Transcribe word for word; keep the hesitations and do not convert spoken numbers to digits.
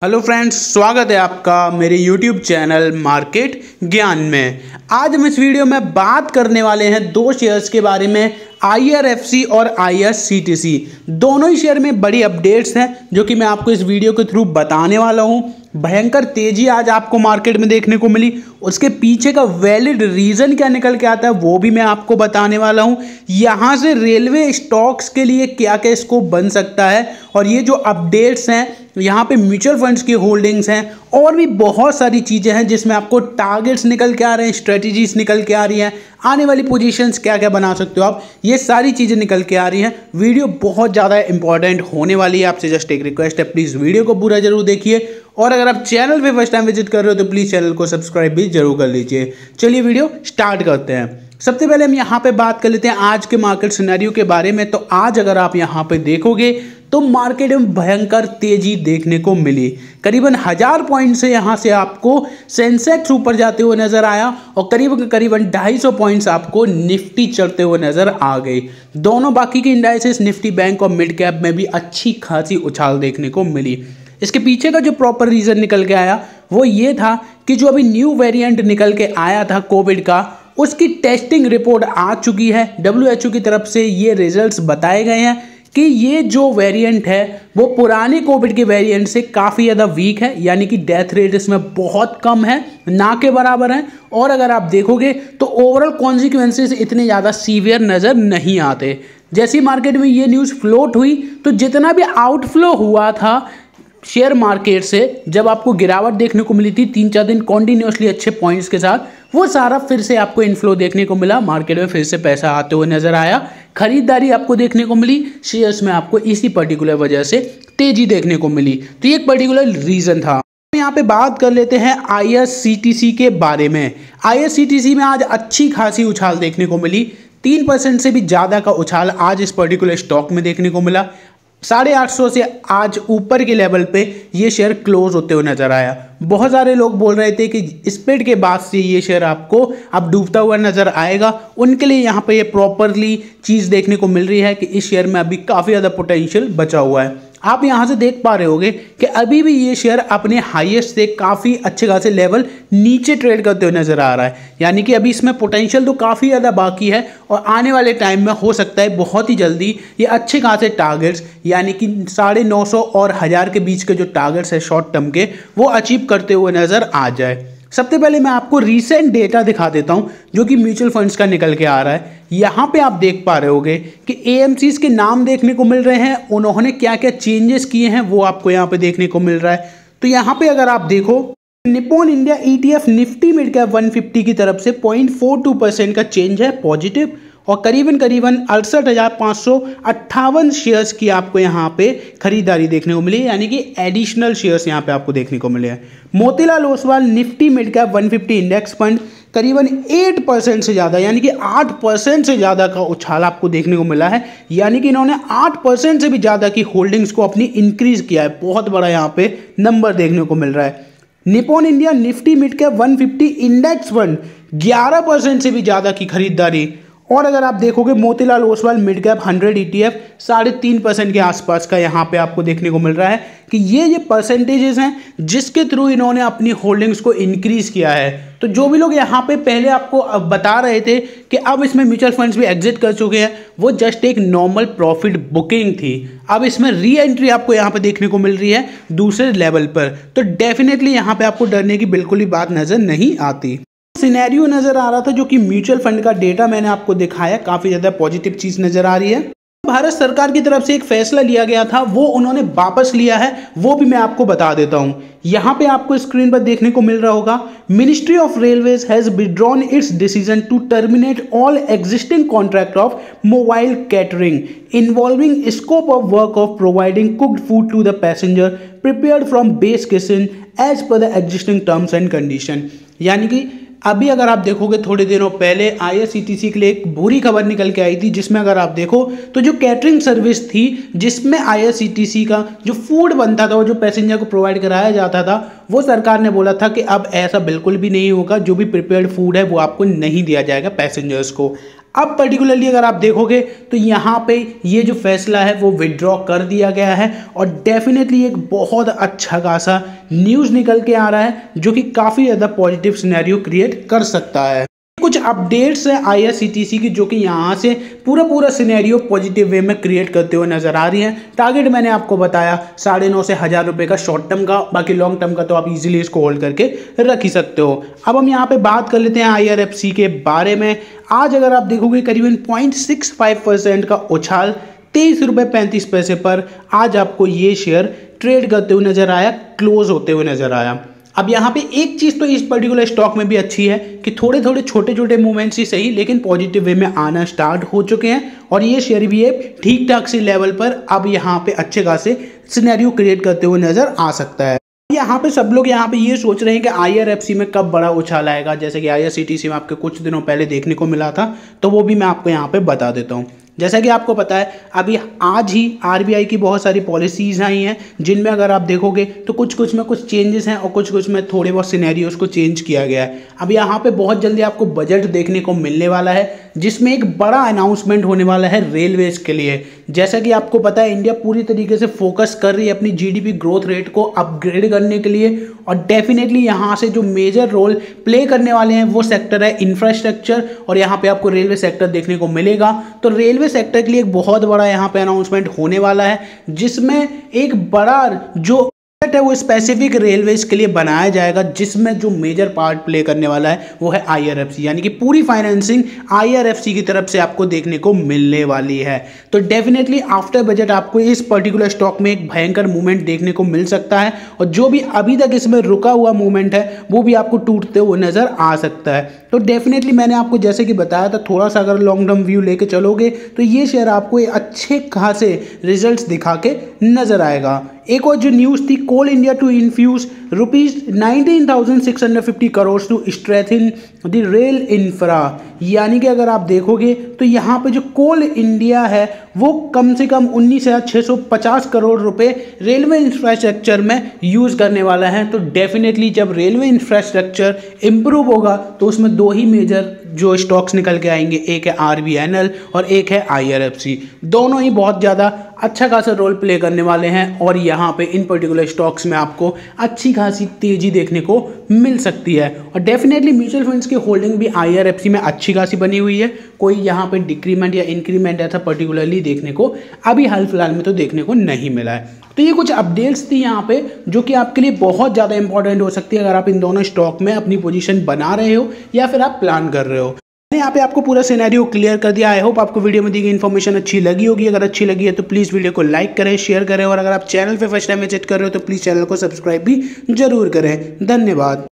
Hello friends, स्वागत है आपका मेरे यूट्यूब चैनल मार्केट ज्ञान में। आज हम इस वीडियो में बात करने वाले हैं दो शेयर्स के बारे में, आई आर एफ सी और I R C T C. दोनों ही शेयर में बड़ी अपडेट्स हैं जो कि मैं आपको इस वीडियो के थ्रू बताने वाला हूं। भयंकर तेजी आज आपको मार्केट में देखने को मिली, उसके पीछे का वैलिड रीजन क्या निकल के आता है वो भी मैं आपको बताने वाला हूं। यहां से रेलवे स्टॉक्स के लिए क्या क्या स्कोप बन सकता है, और ये जो अपडेट्स हैं यहाँ पे म्यूचुअल फंड्स की होल्डिंग्स हैं, और भी बहुत सारी चीज़ें हैं जिसमें आपको टारगेट्स निकल के आ रहे हैं, स्ट्रेटजीज निकल के आ रही हैं, आने वाली पोजीशंस क्या क्या बना सकते हो आप, ये सारी चीज़ें निकल के आ रही हैं। वीडियो बहुत ज़्यादा इंपॉर्टेंट होने वाली है। आपसे जस्ट एक रिक्वेस्ट है, प्लीज़ वीडियो को पूरा जरूर देखिए, और अगर आप चैनल पे फर्स्ट टाइम विजिट कर रहे हो तो प्लीज़ चैनल को सब्सक्राइब भी जरूर कर लीजिए। चलिए वीडियो स्टार्ट करते हैं। सबसे पहले हम यहाँ पे बात कर लेते हैं आज के मार्केट सिनेरियो के बारे में। तो आज अगर आप यहाँ पे देखोगे तो मार्केट में भयंकर तेजी देखने को मिली। करीबन हजार पॉइंट से यहाँ से आपको सेंसेक्स ऊपर जाते हुए नजर आया, और करीबन करीबन ढाई सौ पॉइंट्स आपको निफ्टी चढ़ते हुए नजर आ गई। दोनों बाकी के इंडाइसेस निफ्टी बैंक और मिड कैप में भी अच्छी खासी उछाल देखने को मिली। इसके पीछे का जो प्रॉपर रीजन निकल के आया वो ये था कि जो अभी न्यू वेरिएंट निकल के आया था कोविड का, उसकी टेस्टिंग रिपोर्ट आ चुकी है। डब्ल्यू एच ओ की तरफ से ये रिजल्ट्स बताए गए हैं कि ये जो वेरिएंट है वो पुराने कोविड के वेरिएंट से काफ़ी ज़्यादा वीक है, यानी कि डेथ रेट इसमें बहुत कम है, ना के बराबर है। और अगर आप देखोगे तो ओवरऑल कॉन्सिक्वेंसेस इतने ज़्यादा सीवियर नज़र नहीं आते। जैसी मार्केट में ये न्यूज़ फ्लोट हुई तो जितना भी आउटफ्लो हुआ था शेयर मार्केट से, जब आपको गिरावट देखने को मिली थी तीन चार दिन कॉन्टिन्यूसली अच्छे पॉइंट्स के साथ, वो सारा फिर से आपको इनफ्लो देखने को मिला। मार्केट में फिर से पैसा आते हुए नजर आया, खरीदारी आपको देखने को मिली शेयर्स में, आपको इसी पर्टिकुलर वजह से तेजी देखने को मिली। तो ये एक पर्टिकुलर रीजन था। यहाँ पे बात कर लेते हैं I R C T C के बारे में। I R C T C में आज अच्छी खासी उछाल देखने को मिली। तीन परसेंट से भी ज़्यादा का उछाल आज इस पर्टिकुलर स्टॉक में देखने को मिला। साढ़े आठ सौ से आज ऊपर के लेवल पे ये शेयर क्लोज होते हुए नजर आया। बहुत सारे लोग बोल रहे थे कि स्प्लिट के बाद से ये शेयर आपको अब डूबता हुआ नजर आएगा। उनके लिए यहाँ पे ये प्रॉपरली चीज़ देखने को मिल रही है कि इस शेयर में अभी काफ़ी ज़्यादा पोटेंशियल बचा हुआ है। आप यहाँ से देख पा रहे होगे कि अभी भी ये शेयर अपने हाईएस्ट से काफ़ी अच्छे खासे लेवल नीचे ट्रेड करते हुए नजर आ रहा है, यानी कि अभी इसमें पोटेंशियल तो काफ़ी ज़्यादा बाकी है, और आने वाले टाइम में हो सकता है बहुत ही जल्दी ये अच्छे खासे टारगेट्स, यानी कि साढ़े नौ सौ और हज़ार के बीच के जो टारगेट्स है शॉर्ट टर्म के, वो अचीव करते हुए नजर आ जाए। सबसे पहले मैं आपको रीसेंट डेटा दिखा देता हूं जो कि म्यूचुअल फंड्स का निकल के आ रहा है। यहां पे आप देख पा रहे होगे कि ए एम सीज़ के नाम देखने को मिल रहे हैं, उन्होंने क्या क्या चेंजेस किए हैं वो आपको यहां पे देखने को मिल रहा है। तो यहां पे अगर आप देखो, Nippon India E T F Nifty mid cap एक सौ पचास की तरफ से पॉइंट फोर टू परसेंट का चेंज है पॉजिटिव, और करीबन करीबन अड़सठ हज़ार पाँच सौ अट्ठावन शेयर्स की आपको यहाँ पे खरीदारी देखने को मिली, यानी कि एडिशनल शेयर्स यहाँ पे आपको देखने को मिले हैं। Motilal Oswal Nifty mid cap एक सौ पचास इंडेक्स फंड करीबन आठ परसेंट से ज़्यादा, यानी कि आठ परसेंट से ज़्यादा का उछाल आपको देखने को मिला है, यानी कि इन्होंने आठ परसेंट से भी ज़्यादा की होल्डिंग्स को अपनी इंक्रीज किया है। बहुत बड़ा यहाँ पे नंबर देखने को मिल रहा है। Nippon India Nifty mid cap एक सौ पचास इंडेक्स फंड ग्यारह परसेंट से भी ज़्यादा की खरीदारी, और अगर आप देखोगे Motilal Oswal mid cap hundred E T F साढ़े तीन परसेंट के आसपास का यहाँ पे आपको देखने को मिल रहा है कि ये ये परसेंटेजेस हैं जिसके थ्रू इन्होंने अपनी होल्डिंग्स को इंक्रीज किया है। तो जो भी लोग यहाँ पे पहले आपको बता रहे थे कि अब इसमें म्यूचुअल फंड्स भी एग्जिट कर चुके हैं, वो जस्ट एक नॉर्मल प्रॉफिट बुकिंग थी। अब इसमें री एंट्री आपको यहाँ पे देखने को मिल रही है दूसरे लेवल पर, तो डेफिनेटली यहाँ पे आपको डरने की बिल्कुल ही बात नजर नहीं आती। सिनेरियो नजर आ रहा था जो कि म्यूचुअल फंड का डेटा मैंने आपको दिखाया, काफी ज्यादा पॉजिटिव चीज नजर आ रही है। भारत सरकार की तरफ से एक फैसला लिया गया था, वो उन्होंने वापस लिया है, वो भी मैं आपको बता देता हूं। यहां पे आपको स्क्रीन पर देखने को मिल रहा होगा, ministry of railways has withdrawn its decision to terminate all existing contract of mobile catering involving scope of work of providing cooked food to the passenger prepared from base kitchen as per the existing terms and condition. यानी कि अभी अगर आप देखोगे थोड़े दिनों पहले I R C T C के लिए एक बुरी खबर निकल के आई थी, जिसमें अगर आप देखो तो जो कैटरिंग सर्विस थी जिसमें I R C T C का जो फूड बनता था, वो जो पैसेंजर को प्रोवाइड कराया जाता था, वो सरकार ने बोला था कि अब ऐसा बिल्कुल भी नहीं होगा, जो भी प्रिपेयर्ड फूड है वो आपको नहीं दिया जाएगा पैसेंजर्स को। अब पर्टिकुलरली अगर आप देखोगे तो यहाँ पे ये जो फैसला है वो विड्रॉ कर दिया गया है और डेफिनेटली एक बहुत अच्छा खासा न्यूज़ निकल के आ रहा है जो कि काफ़ी ज़्यादा पॉजिटिव सिनेरियो क्रिएट कर सकता है। कुछ अपडेट्स है I R C T C की जो कि यहाँ से पूरा पूरा सिनेरियो पॉजिटिव वे में क्रिएट करते हुए नजर आ रही है। टारगेट मैंने आपको बताया साढ़े नौ से हज़ार रुपये का शॉर्ट टर्म का, बाकी लॉन्ग टर्म का तो आप इजीली इसको होल्ड करके रख ही सकते हो। अब हम यहाँ पे बात कर लेते हैं आई आर एफ सी के बारे में। आज अगर आप देखोगे करीबन पॉइंट सिक्स फाइव परसेंट का उछाल तेईस रुपये पैंतीस पैसे पर आज आपको ये शेयर ट्रेड करते हुए नजर आया, क्लोज होते हुए नजर आया। अब यहाँ पे एक चीज़ तो इस पर्टिकुलर स्टॉक में भी अच्छी है कि थोड़े थोड़े छोटे छोटे मूवमेंट्स ही सही लेकिन पॉजिटिव वे में आना स्टार्ट हो चुके हैं और ये शेयर भी है ठीक ठाक से लेवल पर अब यहाँ पे अच्छे खासे सिनेरियो क्रिएट करते हुए नजर आ सकता है। यहाँ पे सब लोग यहाँ पे ये सोच रहे हैं कि आई आर एफ सी में कब बड़ा उछाल आएगा, जैसे कि I R C T C में आपके कुछ दिनों पहले देखने को मिला था, तो वो भी मैं आपको यहाँ पे बता देता हूँ। जैसा कि आपको पता है अभी आज ही आर बी आई की बहुत सारी पॉलिसीज़ आई हैं जिनमें अगर आप देखोगे तो कुछ कुछ में कुछ चेंजेस हैं और कुछ कुछ में थोड़े बहुत सिनेरियोस को चेंज किया गया है। अब यहाँ पे बहुत जल्दी आपको बजट देखने को मिलने वाला है जिसमें एक बड़ा अनाउंसमेंट होने वाला है रेलवेज के लिए। जैसा कि आपको पता है इंडिया पूरी तरीके से फोकस कर रही है अपनी G D P growth rate को अपग्रेड करने के लिए और डेफिनेटली यहाँ से जो मेजर रोल प्ले करने वाले हैं वो सेक्टर है इंफ्रास्ट्रक्चर और यहाँ पे आपको रेलवे सेक्टर देखने को मिलेगा। तो रेलवे सेक्टर के लिए एक बहुत बड़ा यहाँ पे अनाउंसमेंट होने वाला है जिसमें एक बड़ा जो है वो स्पेसिफिक रेलवेज के लिए बनाया जाएगा जिसमें जो मेजर पार्ट प्ले करने वाला है वो है आई आर एफ सी, यानी कि पूरी financing I R F C की तरफ से आपको देखने को मिलने वाली है। तो डेफिनेटली आफ्टर बजट आपको इस पर्टिकुलर स्टॉक में एक भयंकर मूवमेंट देखने को मिल सकता है और जो भी अभी तक इसमें रुका हुआ मूवमेंट है वो भी आपको टूटते हुए नजर आ सकता है। तो डेफिनेटली मैंने आपको जैसे कि बताया था थोड़ा सा अगर लॉन्ग टर्म व्यू लेके चलोगे तो ये शेयर आपको अच्छे खासे रिजल्ट्स दिखा के नजर आएगा। एक और जो न्यूज़ थी, Coal India to infuse rupees nineteen thousand six hundred fifty crore to strengthen the rail infra, यानी कि अगर आप देखोगे तो यहाँ पे जो कोल इंडिया है वो कम से कम उन्नीस हज़ार छः सौ पचास करोड़ रुपए रेलवे इंफ्रास्ट्रक्चर में यूज़ करने वाला है। तो डेफिनेटली जब रेलवे इंफ्रास्ट्रक्चर इम्प्रूव होगा तो उसमें दो ही मेजर जो स्टॉक्स निकल के आएंगे, एक है आर बी एन एल और एक है आई आर एफ सी। दोनों ही बहुत ज़्यादा अच्छा खासा रोल प्ले करने वाले हैं और यहाँ पे इन पर्टिकुलर स्टॉक्स में आपको अच्छी खासी तेज़ी देखने को मिल सकती है। और डेफिनेटली म्यूचुअल फंड्स की होल्डिंग भी आई आर एफ सी में अच्छी खासी बनी हुई है, कोई यहाँ पे डिक्रीमेंट या इंक्रीमेंट ऐसा पर्टिकुलरली देखने को अभी हाल फिलहाल में तो देखने को नहीं मिला है। तो ये कुछ अपडेट्स थी यहाँ पे जो कि आपके लिए बहुत ज़्यादा इंपॉर्टेंट हो सकती है अगर आप इन दोनों स्टॉक में अपनी पोजीशन बना रहे हो या फिर आप प्लान कर रहे हो। मैंने यहाँ पे आपको पूरा सिनेरियो क्लियर कर दिया। आई होप आपको वीडियो में दी गई इन्फॉर्मेशन अच्छी लगी होगी। अगर अच्छी लगी है तो प्लीज़ वीडियो को लाइक करें, शेयर करें और अगर आप चैनल पे फर्स्ट टाइम विजिट कर रहे हो तो प्लीज़ चैनल को सब्सक्राइब भी जरूर करें। धन्यवाद।